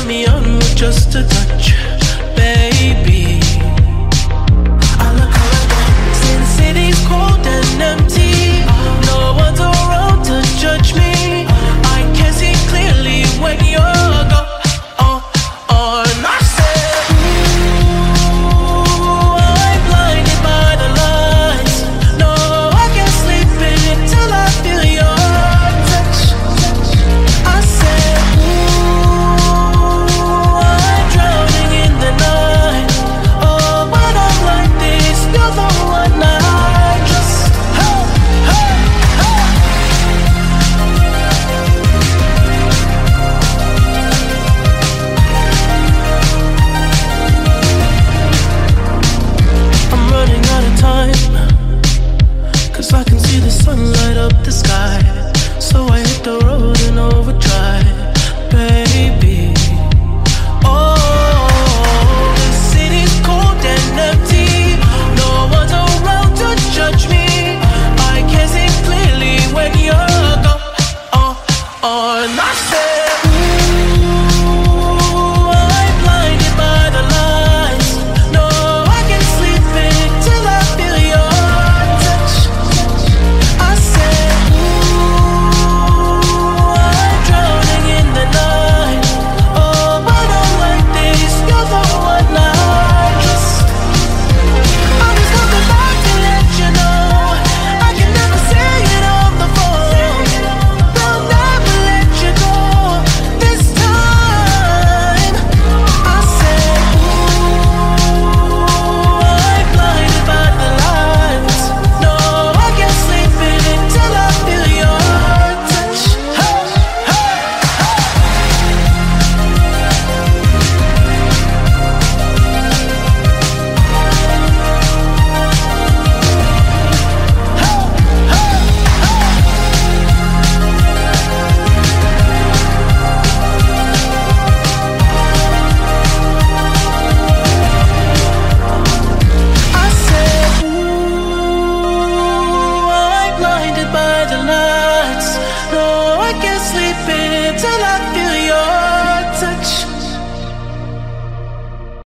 turn me on with just a touch, baby. I look around, see the city's cold and empty. No one's around to judge me. I can see clearly when you're gone. And I said, ooh, I'm blinded by the lights. No, I can't sleep until I feel your touch. I said, ooh, I'm drowning in the night. Oh, when I'm like this, you're the one I just, hey, hey, hey. I'm running out of time, 'cause I can see the sun light up the sky. So I hit the road in overdrive, baby. Oh, the city's cold and empty. No one's around to judge me. I can see clearly when you're gone. And I said, ooh, I'm blinded by the lights. No, I can't sleep until I feel your touch. I said, ooh, I'm drowning in the night. Oh, when I'm like this, you're the one I just, I'm just coming back to let you know. I can never say it on the phone. They'll never let you go this time. I said, ooh, I'm blinded by the lights. No, I can't sleep until I feel your touch. Hey, hey, I said, ooh, I'm blinded by the lights. No, I can't sleep